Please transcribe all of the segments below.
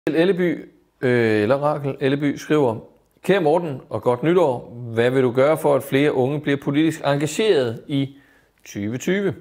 Elleby, eller Rakel Elleby, skriver: Kære Morten og godt nytår. Hvad vil du gøre for, at flere unge bliver politisk engageret i 2020?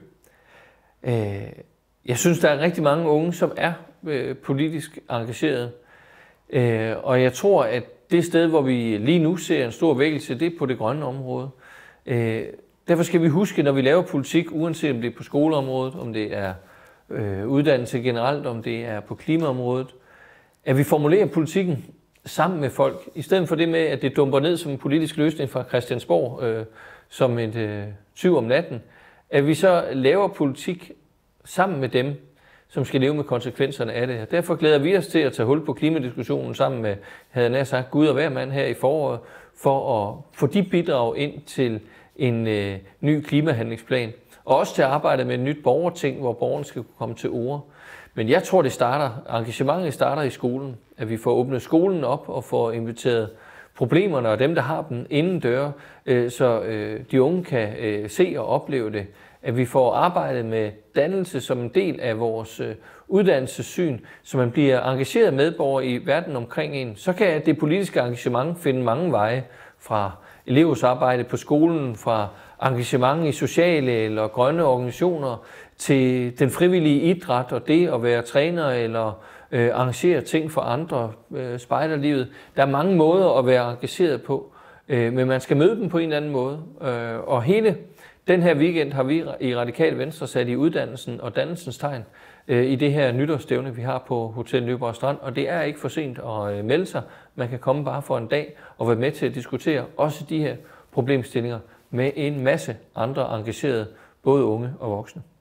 Jeg synes, der er rigtig mange unge, som er politisk engageret. Og jeg tror, at det sted, hvor vi lige nu ser en stor vækkelse, det er på det grønne område. Derfor skal vi huske, når vi laver politik, uanset om det er på skoleområdet, om det er uddannelse generelt, om det er på klimaområdet, at vi formulerer politikken sammen med folk, i stedet for det med, at det dumper ned som en politisk løsning fra Christiansborg som et tyv om natten, at vi så laver politik sammen med dem, som skal leve med konsekvenserne af det. Derfor glæder vi os til at tage hul på klimadiskussionen sammen med, havde jeg nær sagt, Gud og hver mand her i foråret, for at få de bidrag ind til en ny klimahandlingsplan, og også til at arbejde med et nyt borgerting, hvor borgerne skal kunne komme til ord. Men jeg tror, engagementet starter i skolen, at vi får åbnet skolen op og får inviteret problemerne og dem, der har dem, inden døre, så de unge kan se og opleve det. At vi får arbejdet med dannelse som en del af vores uddannelsessyn, så man bliver engageret medborger i verden omkring en. Så kan det politiske engagement finde mange veje, fra elevarbejde på skolen, fra engagement i sociale eller grønne organisationer, til den frivillige idræt og det at være træner eller arrangere ting for andre, spejderlivet. Der er mange måder at være engageret på, men man skal møde dem på en eller anden måde. Og hele den her weekend har vi i Radikale Venstre sat i uddannelsen og dannelsens tegn i det her nytårsstævne, vi har på Hotel Nyborg Strand. Og det er ikke for sent at melde sig. Man kan komme bare for en dag og være med til at diskutere også de her problemstillinger med en masse andre engagerede, både unge og voksne.